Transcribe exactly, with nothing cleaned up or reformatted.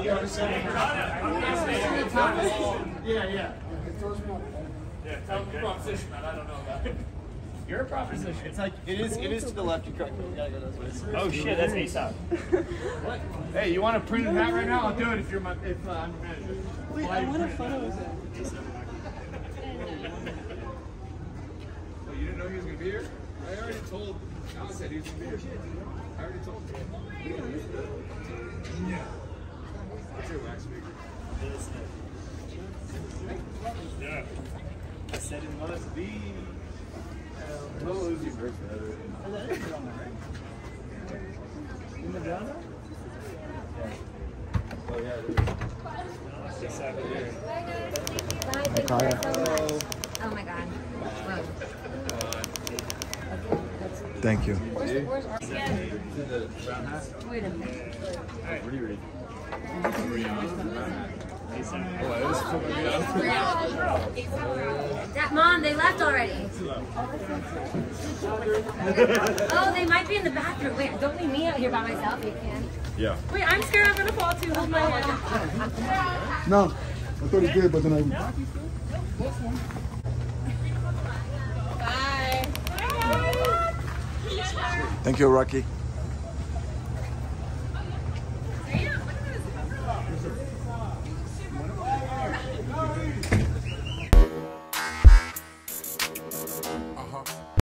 Yeah, yeah. Yeah, tell them the proposition, man. I don't know that. You're a proposition. It's like it is. It is to the left. You correct me. You gotta go this way. Oh shit, that's ASAP. What? Hey, you want a printed hat right now? I'll do it if you're my if uh, I'm your manager. Wait, I want a photo of it. Oh, you didn't know he was gonna be here? I already told. John said he was gonna be here. I already told him. Yeah. What's your wax figure? Yeah. I said it must be. What was your birthday? In the ground? Oh yeah, it is. Bye, thank you so much. Oh my god. Whoa. Thank you. Where's, where's our... Wait a minute. Reread. That mom, they left already. Oh, they might be in the bathroom. Wait, don't leave me out here by myself. You can. Yeah. Wait, I'm scared I'm gonna fall too. Hold my hand. No, I thought it did, but then I. Bye. Thank you, Rocky.